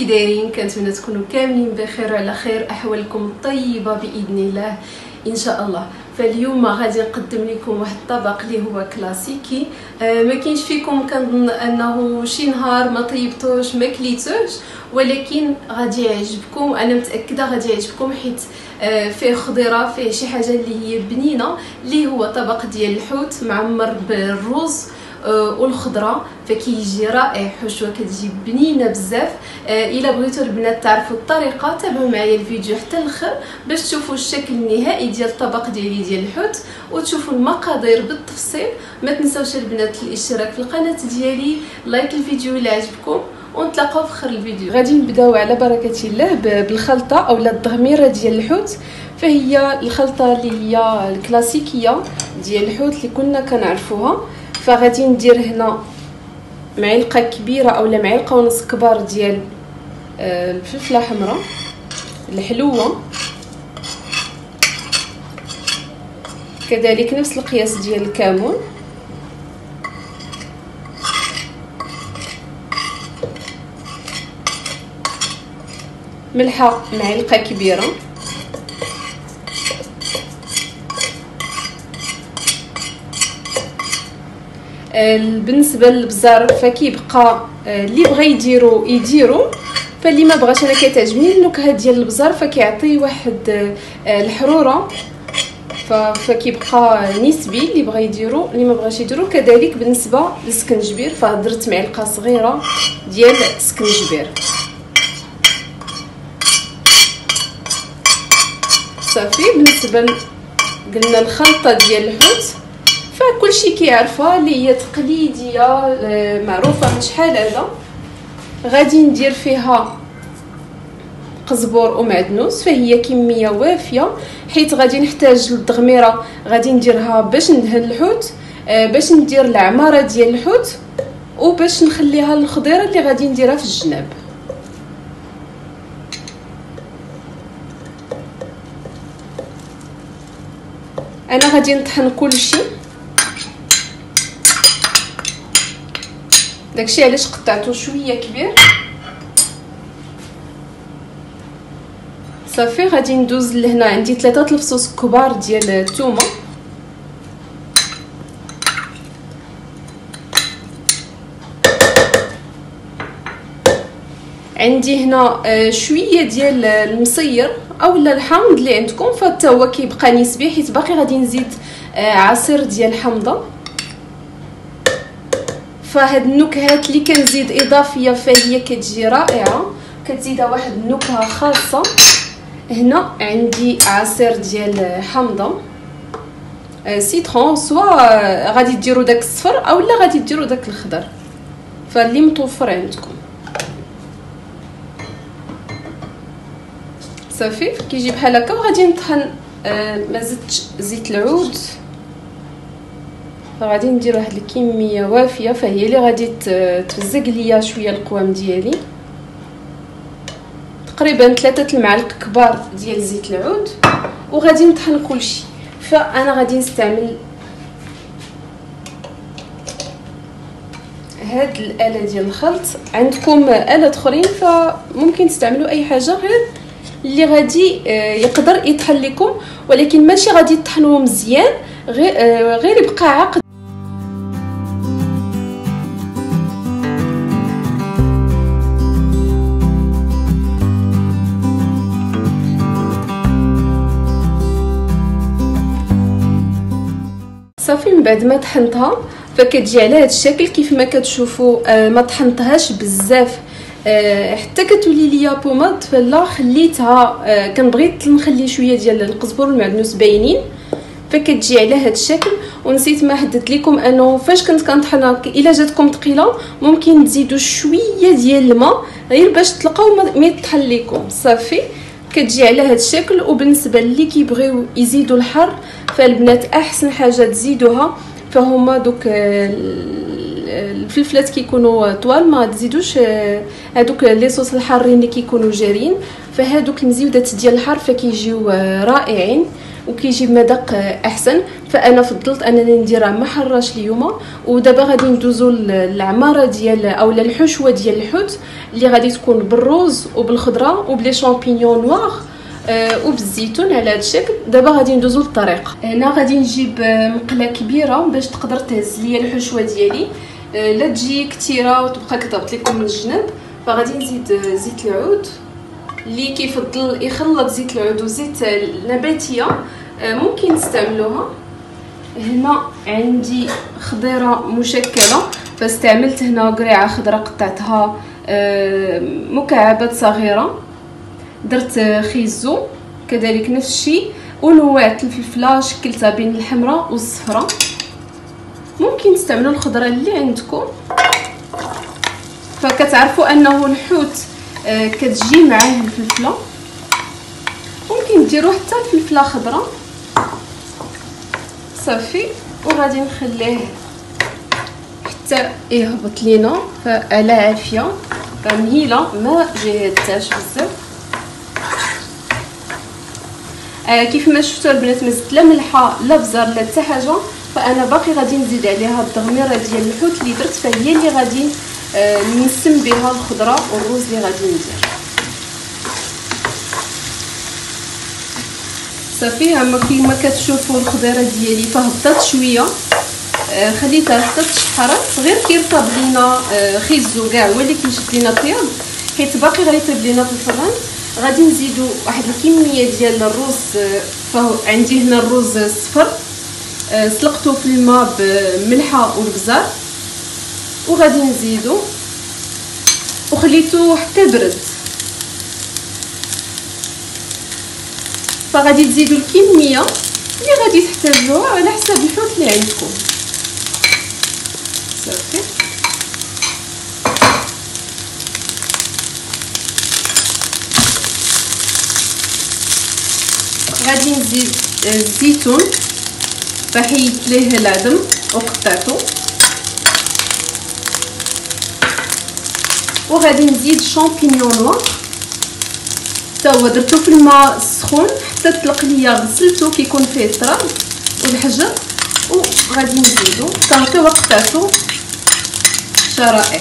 كي دايرين؟ كنتمنى تكونوا كاملين بخير وعلى خير، احوالكم طيبه باذن الله ان شاء الله. فاليوم غادي نقدم لكم واحد الطبق اللي هو كلاسيكي. ما كاينش فيكم كنظن انه شي نهار ما طيبتوش ما كليتوش، ولكن غادي يعجبكم، انا متاكده غادي يعجبكم، حيت فيه خضره، فيه شي حاجه اللي هي بنينه، اللي هو طبق ديال الحوت معمر بالرز والخضره، فكيجي رائع. حشوه كتجي بنينه بزاف. الا بغيتوا البنات تعرفوا الطريقه تابعوا معايا الفيديو حتى الاخر باش تشوفوا الشكل النهائي ديال الطبق ديالي ديال الحوت وتشوفوا المقادير بالتفصيل. ما تنساوش البنات الاشتراك في القناه ديالي، لايك الفيديو الا عجبكم، ونتلاقاو في اخر الفيديو. غادي نبداو على بركه الله بالخلطه اولا التغميره ديال الحوت. فهي الخلطه اللي هي الكلاسيكيه ديال الحوت اللي كنا كنعرفوها. فغادي ندير هنا معلقه كبيره اولا معلقه ونص كبار ديال الفلفله حمراء الحلوه، كذلك نفس القياس ديال الكمون، ملحه معلقه كبيره، بالنسبه للبزار فكيبقى اللي بغى يديروا، فاللي ما بغاش، انا كتعجبني النكهه ديال البزار فكيعطي واحد الحروره، فكيبقى نسبي. اللي بغى يديروا اللي ما بغاش يديروا. كذلك بالنسبه للسكنجبير فدرت معلقه صغيره ديال السكنجبير. صافي. بالنسبه قلنا الخلطه ديال الحوت فكلشي كيعرفها، اللي هي تقليديه معروفه من شحال هذا. غادي ندير فيها قزبور ومعدنوس، فهي كميه وافيه، حيت غادي نحتاج للتغميره غادي نديرها باش ندهن الحوت، باش ندير العماره ديال الحوت، وباش نخليها الخضيره اللي غادي نديرها في الجناب. انا غادي نطحن كلشي، داكشي علاش قطعته شويه كبير. صافي. غادي ندوز لهنا، عندي 3 الفصوص كبار ديال الثومه، عندي هنا شويه ديال المصير اولا الحامض اللي عندكم، فحتى هو كيبقى نسبي، حيت باقي غادي نزيد عصير ديال الحامضه. فهاد النكهات اللي كنزيد اضافيه فهي كتجي رائعه، كتزيدها واحد النكهه خاصه. هنا عندي عصير ديال حامضه سيترون، سواء غادي ديروا داك الصفر اولا غادي ديروا داك الخضر، فاللي متوفر عندكم. صافي. كيجي بحال هكا. وغادي نطحن، ما زدتش زيت العود، فغادي ندير واحد الكميه وافيه، فهي اللي غادي تفزق ليا شويه القوام ديالي. تقريبا 3 المعالق كبار ديال زيت العود. وغادي نطحن كلشي. فانا غادي نستعمل هاد الاله ديال الخلط، عندكم آلات اخرين فممكن تستعملوا اي حاجه غير اللي غادي يقدر يطحن لكم، ولكن ماشي غادي تطحنوه مزيان، غير يبقى عقد. صافي. من بعد ما طحنتها فكتجي على هذا الشكل كيف ما كتشوفوا. ما طحنتهاش بزاف حتى كتولي ليا بوماد، فلا خليتها. كنبغي نخلي شويه ديال القزبر والمعدنوس باينين، فكتجي على هذا الشكل. ونسيت ما حددت لكم انه فاش كنت كنطحنها الا جاتكم ثقيله ممكن تزيدوا شويه ديال الماء غير باش تلقاو ما يطحن لكم. صافي. كتجي على هذا الشكل. وبالنسبه اللي كيبغيو يزيدوا الحر فالبنات احسن حاجه تزيدوها فهما دوك الفلفلات كيكونوا طوال، ما تزيدوش هذوك لي صوص الحارين اللي كيكونوا جارين، فهذوك المزيودات ديال الحر فكيجيو رائعين. وكيجيب مذاق احسن. فانا فضلت انني نديرها محراش اليوم. ودابا غادي ندوزو للعماره ديال اولا الحشوه ديال الحوت اللي غادي تكون بالروز وبالخضره وبلي شامبينيون نوار وبالزيتون على هذا الشكل. دابا غادي ندوزو للطريق. هنا غادي نجيب مقله كبيره باش تقدر تهز ليا الحشوه ديالي، لا تجي كثيره وتبقى كتهبط لكم من الجنب. فغادي نزيد زيت العود، اللي كيفضل يخلط زيت العود وزيت النباتيه ممكن تستعملوها. هنا عندي خضيره مشكله، فاستعملت هنا قريعه خضراء قطعتها مكعبات صغيره. درت خيزو كذلك نفس الشيء، ونوعت الفلفله شكلتها بين الحمراء والصفراء. ممكن تستعملوا الخضره اللي عندكم. فكتعرفوا انه الحوت كتجي معاه الفلفله، ممكن ديروا حتى الفلفله خضراء صافي. وغادي نخليه حتى يهبط لينا فعلى عافيه. فمهيله ما جهدتهاش بزاف. كيف ما شفتوا البنات ما زدت لا ملحه لا بزار لا حتى حاجه. فانا باقي غادي نزيد عليها التغميره ديال الحوت اللي درت، فهي اللي غادي نسم بها الخضره والروز اللي غادي ندير. صافي كيما كتشوفوا الخضيره ديالي فهبطات شويه، خليتها حتى تشحرات. غير كيرطب لينا خيزو كاع هو اللي كيشد لينا الطياب، حيت باقي غيطيب لينا في الفران. غادي نزيدو واحد الكميه ديال الرز. عندي هنا الرز صفر، سلقته في الماء بملحه والبزار، وغادي نزيدو وخليته حتى برد. فغادي تزيدوا الكميه اللي غادي تحتاجوها على حساب الحوت اللي عندكم. صافي غادي نزيد الزيتون، فحيدت ليه العظم وقطعته. وغادي نزيد شامبينيون نوار، حتى هو درتو في الماء السخون حتى طلق ليا، غسلته كيكون فيه التراب والحجر. وغادي نزيدو حتى هو قطعته شرائح.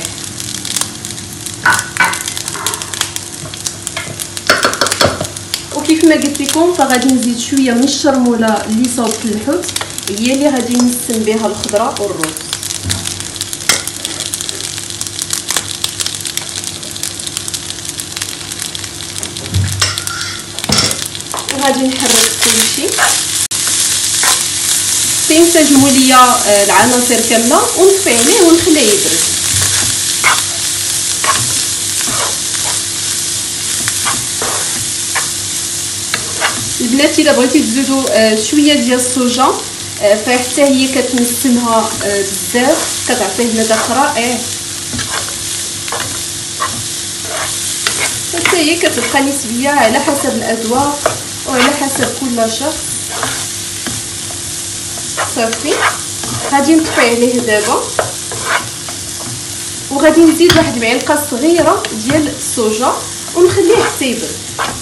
وكيف ما قلت لكم فغادي نزيد شويه من الشرموله اللي صوبت الحوت، هي اللي غادي نسم بها الخضره والرز. وغادي نحرك كلشي. تنسجموا ليا العناصر كامله ونطفي عليه ونخليه يبرد. البنات الا بغيتي تزيدوا شويه ديال الصوجا فحتى هي كتنسمها بزاف، كتعطيه مذاق رائع. حتى هي كتبقى نسبيه على حسب الاذواق وعلى حسب كل شخص. صافي غادي نطفي عليه دابا، وغادي نزيد واحد المعلقه صغيره ديال الصوجا ونخليه حتى يبرد.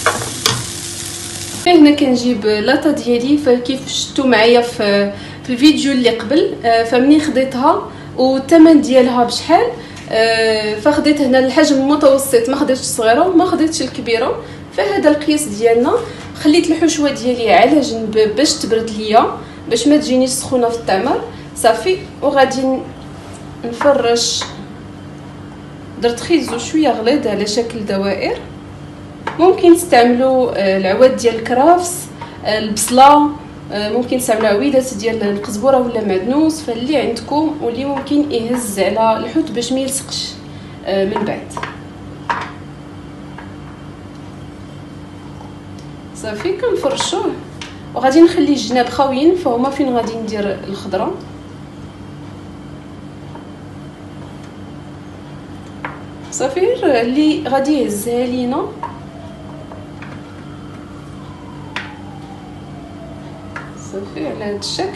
هنا كنجيب لاطه ديالي، فكيف شفتوا معايا في الفيديو اللي قبل، فمني خديتها والثمن ديالها بشحال، فخديت هنا الحجم المتوسط، ما خديتش الصغيره وما خديتش الكبيره. فهذا القياس ديالنا. خليت الحشوه ديالي على جنب باش تبرد ليا، باش ما تجينيش سخونه في التمر. صافي وغادي نفرش. درت خيزو شويه غليظ على شكل دوائر. ممكن تستعملوا العواد ديال الكرافس، البصله، ممكن تستعملوا عويدات ديال القزبوره ولا معدنوس، فاللي عندكم واللي ممكن يهز على الحوت باش ما يلصقش من بعد. صافي كنفرشوه وغادي نخلي الجناب خاويين، فهما فين غادي ندير الخضره. صافي اللي غادي يهزها لينا. صافي على هذا الشكل.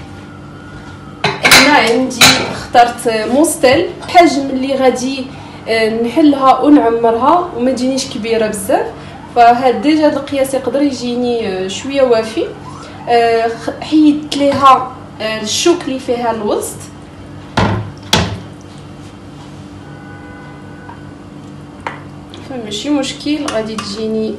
هنا عندي اخترت موستيل، الحجم اللي غادي نحلها ونعمرها وما تجينيش كبيره بزاف، فهاد ديجا هاد القياس يقدر يجيني شويه وافي. حيدت ليها الشوك اللي فيها الوسط. فماشي مشكل، غادي تجيني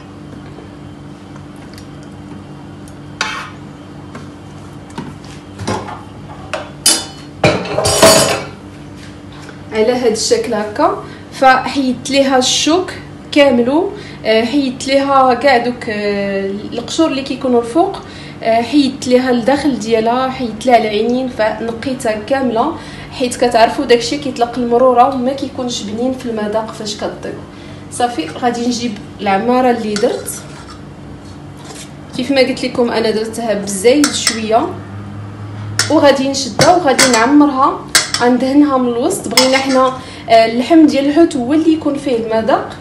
على هذا الشكل هكا. فحيدت ليها الشوك كاملو، حيدت ليها كاع دوك القشور اللي كيكونوا الفوق، حيدت ليها الداخل ديالها، حيدت لها العينين، فنقيتها كامله حيت كتعرفوا داكشي كيطلق المروره ما كيكونش بنين في المذاق فاش كطيب. صافي غادي نجيب العماره اللي درت كيف ما قلت لكم، انا درتها بالزيت شويه، وغادي نشدها وغادي نعمرها، غندهنها من الوسط. بغينا حنا اللحم ديال الحوت هو اللي يكون فيه المذاق.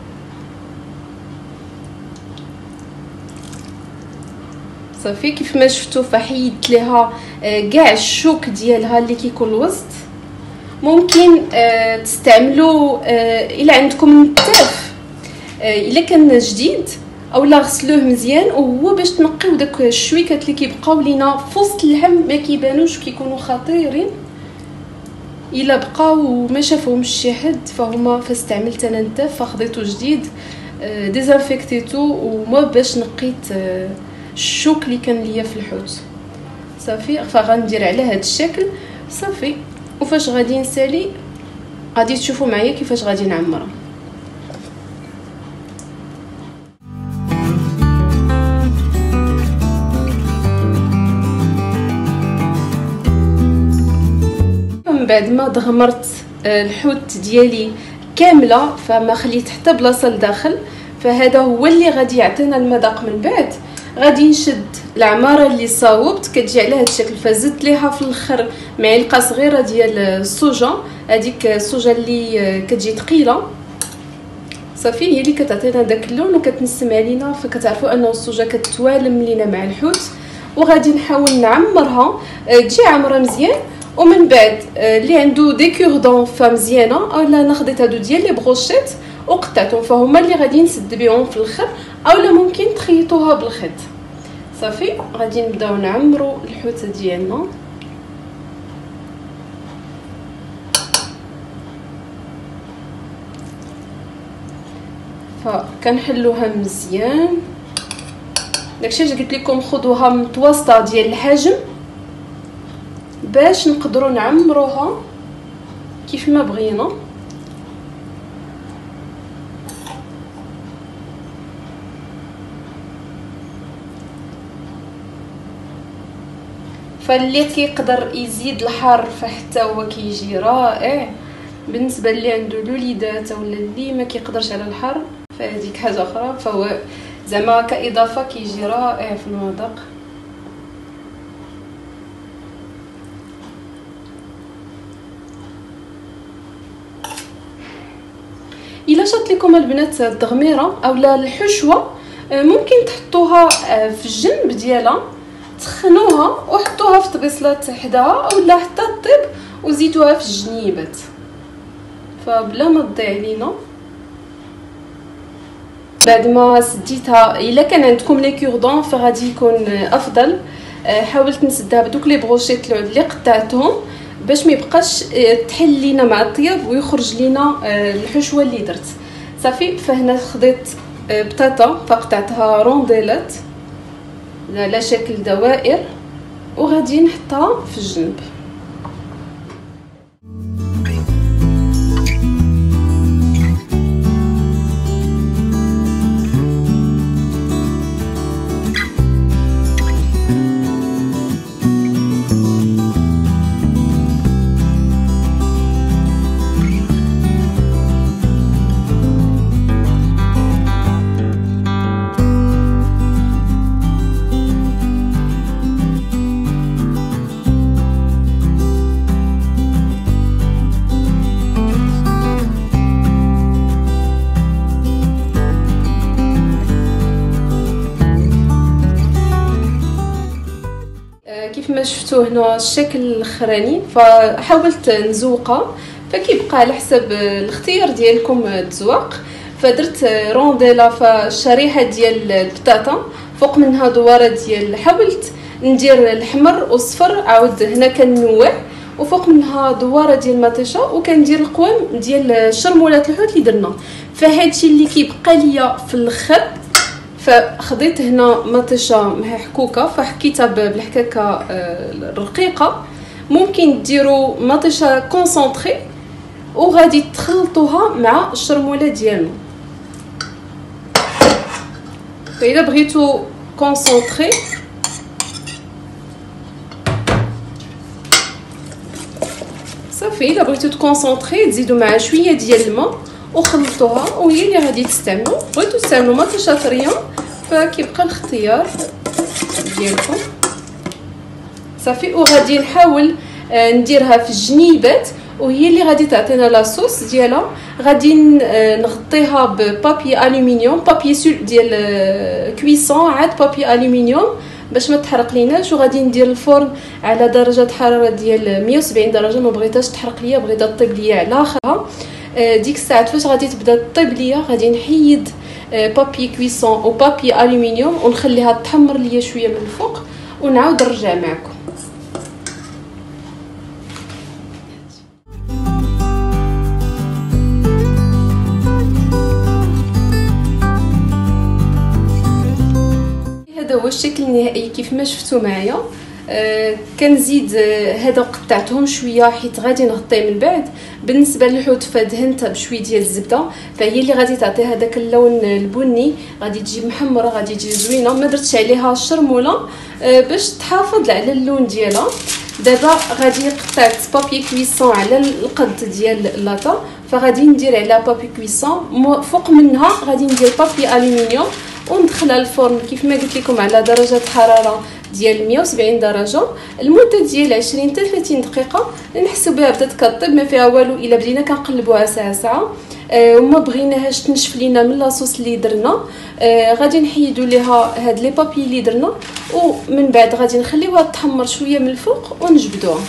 صافي كيف ما شفتوا فحيدت ليها كاع الشوك ديالها اللي كيكون الوسط. ممكن تستعملوا الا عندكم النتاف الا كان جديد اولا غسلوه مزيان، وهو باش تنقيو داك الشويكات اللي كيبقاو لينا في وسط اللحم ما كيبانوش كيكونوا خطيرين. الا بقاو ما شافهمش شي حد فهما فاستعملت انا نتاف فخديتو جديد ديزانفيكتيتو وما باش نقيت الشوك اللي كان ليا في الحوت. صافي فغندير على هذا الشكل. صافي وفاش غادي نسالي غادي تشوفوا معايا كيفاش غادي نعمرها. من بعد ما دغمرت الحوت ديالي كامله فما خليت حتى بلاصه لداخل، فهذا هو اللي غادي يعطينا المذاق. من بعد غادي نشد العماره اللي صاوبت كتجي على هذا الشكل، فزدت ليها في الاخر معلقه صغيره ديال الصوجه، هذيك الصوجه اللي كتجي ثقيله. صافي هي اللي كتعطينا داك اللون وكتنسم علينا، فكتعرفوا انه الصوجه كتوالم لينا مع الحوت. وغادي نحاول نعمرها تجي عامره مزيان. ومن بعد اللي عنده دي كوردون مزيانه اولا ناخذت هادو ديال لي بروشيت وقطعتهم، فهما اللي غادي نسد بهم في الاخر، اولا ممكن تخيطوها بالخيط. صافي غادي نبداو نعمروا الحوته ديالنا. فكنحلوها مزيان، داكشي اللي قلت لكم خذوها متوسطه ديال الحجم باش نقدروا نعمروها كيف ما بغينا. فاللي كيقدر يزيد الحار فحتى هو كيجي رائع. بالنسبه اللي عنده الوليدات ولا اللي ما كيقدرش على الحار فهذيك حاجه اخرى، فهو زعما كاضافه كيجي رائع في المذاق. الا شات لكم البنات التغميره اولا الحشوه ممكن تحطوها في الجنب ديالها، تخنوها وحطوها في طبيصلات حداها اولا حتى طيب وزيدوها في الجنيبات فبلا ما تضيع لينا. بعد ما سديتها الا كان عندكم لي كوردون فغادي يكون افضل. حاولت نسدها بدوك لي بروشيت اللي قطعتهم باش ما يبقاش تحل لينا مع الطياب ويخرج لينا الحشوه اللي درت. صافي فهنا خديت بطاطا فقطعتها رونديلات على شكل دوائر وغادي نحطها في الجنب. كيف ما شفتوا هنا الشكل الاخراني فحاولت نزوقها، فكيبقى على حسب الاختيار ديالكم التزواق. فدرت رونديلا فالشريحه ديال البطاطا فوق منها دواره ديال حاولت ندير الحمر والصفر، عاود هنا كنوع، وفوق منها دواره ديال مطيشه، وكندير القوام ديال الشرمولات الحوت اللي درنا. فهادشي اللي كيبقى ليا في الاخر، فخديت هنا مطيشه محكوكه فحكيتها بالحكاكه الرقيقه. ممكن ديروا مطيشه كونسونطري وغادي تخلطوها مع الشرموله ديالنا. فاذا بغيتو كونسونطري صافي، الا بغيتو تكونسونطري تزيدوا معها شويه ديال الماء وخلطوها، وهي اللي غادي تستعملوا. بغيتو تستعملوا مطيشه طريه فكيبقى الاختيار ديالكم. صافي، وغادي نحاول نديرها في الجنيبات، وهي اللي غادي تعطينا لاصوص ديالها. غادي نغطيها ببابي الومنيوم، بابي ديال كويسون، عاد بابي الومنيوم باش ما تحرق ليناش. وغادي ندير الفرن على درجه حراره ديال 170 درجه، ما بغيتهاش تحرق ليا، بغيتها طيب ليا على اخرها. ديك الساعه فاش غادي تبدا طيب ليا غادي نحيد بابي كويسون او بابي الومنيوم ونخليها تحمر ليا شويه من الفوق، ونعاود نرجع معكم. هذا هو الشكل النهائي كيف ما شفتوا معايا. كنزيد هذا قطعتهم شويه حيت غادي نغطيه من بعد. بالنسبه للحوت فدهنتها بشويه ديال الزبده، فهي اللي غادي تعطي هذاك اللون البني، غادي تجي محمره، غادي تجي زوينه. ما درتش عليها الشرموله باش تحافظ على اللون ديالها. دابا غادي قطعت بابي كويسون على القد ديال اللاطه، فغادي ندير عليها بابي كويسون، فوق منها غادي ندير بابي الومنيوم وندخلها الفرن كيف ما قلت لكم على درجه حراره ديال 170 درجه. المده ديال 20 حتى 30 دقيقه، نحسوا بها بدات كطيب، ما فيها والو الا بدينا كنقلبوها ساعه ساعه. وما بغيناهاش تنشف لينا من لاصوص اللي درنا. غادي نحيدوا ليها هاد لي بابي اللي درنا، ومن بعد غادي نخليوها تحمر شويه من الفوق ونجبدوها.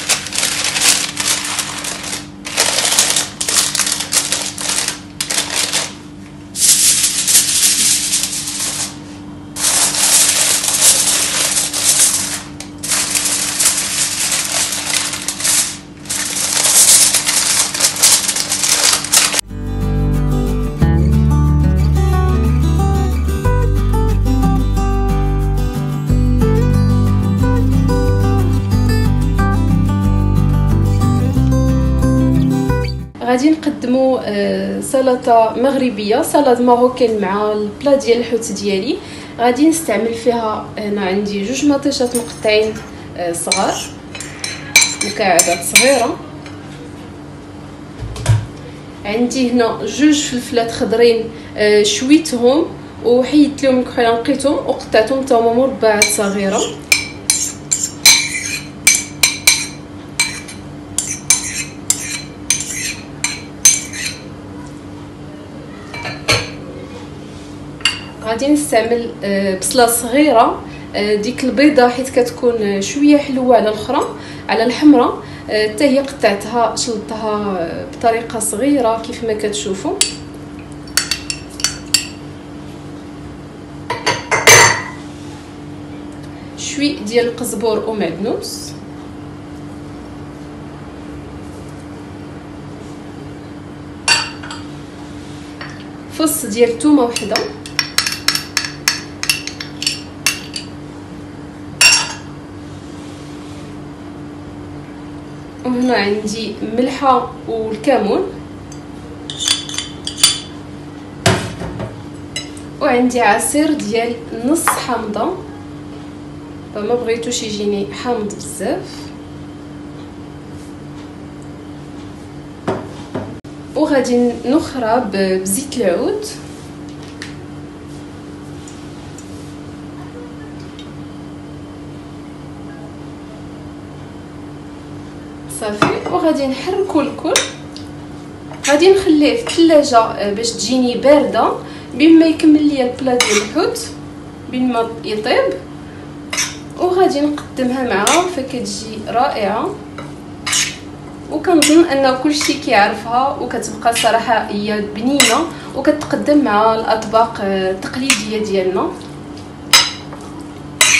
غادي نقدموا سلطه مغربيه، سلطه ماروكان مع البلا ديال الحوت ديالي. غادي نستعمل فيها، هنا عندي جوج مطيشات مقطعين صغار، مكعبات صغيره. عندي هنا جوج فلفلات خضرين شويتهم وحيدت لهم الكحول، نقيتهم وقطعتهم حتى هما مربعات صغيره. غادي نستعمل بصله صغيره، ديك البيضه حيت كتكون شويه حلوه على الاخرى على الحمراء، حتى هي قطعتها شلطتها بطريقه صغيره كيف ما كتشوفوا. شوي ديال القزبور ومعدنوس، فص ديال الثومه وحده، وهنا عندي ملحه والكمون، وعندي عصير ديال نص حامضه، فما بغيتوش يجيني حامض بزاف. وغادي نخرى بزيت العود، صافي. وغادي نحركو الكل، غادي نخليه في الثلاجه باش تجيني بارده بين ما يكمل ليا البلا ديال الحوت، بين ما يطيب. وغادي نقدمها معها فكتجي رائعه، وكنظن ان كلشي كيعرفها، وكتبقى صراحه هي بنينه وكتقدم مع الاطباق التقليديه ديالنا.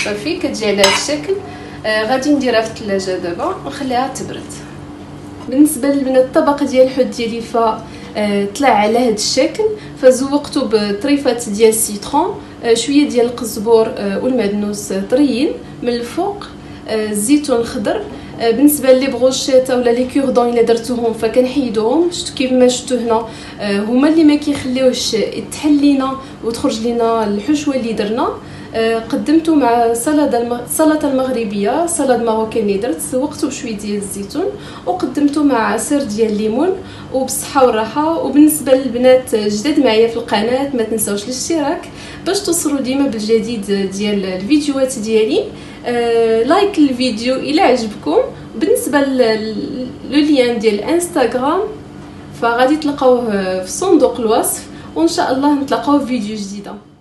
صافي كتجي على هذا الشكل. غادي نديرها في الثلاجه دابا ونخليها تبرد. بالنسبه للبنات الطبق ديال الحوت ديالي طلع على هذا الشكل. فزوقته بطريفات ديال السيترون، شويه ديال القزبور والمعدنوس طريين من الفوق، الزيتون الخضر. بالنسبه لي بروشيتا ولا لي كوردون الا درتوهم فكنحيدوهم. شفتوا كيف ما شفتوا هنا هما اللي ما كيخليوش يتحل لينا وتخرج لينا الحشوه اللي درنا. قدمته مع سلطه المغربيه، سلطه ماروكاني درت، سوقته بشويه ديال الزيتون وقدمته مع عصير ديال الليمون وبالصحه والراحه. وبالنسبه للبنات جداد معايا في القناه ما تنساوش الاشتراك باش توصلوا ديما بالجديد ديال الفيديوهات ديالي. لايك الفيديو الى عجبكم. بالنسبه لللين ديال الانستغرام فغادي تلقاوه في صندوق الوصف، وان شاء الله نتلاقاو في فيديو جديده.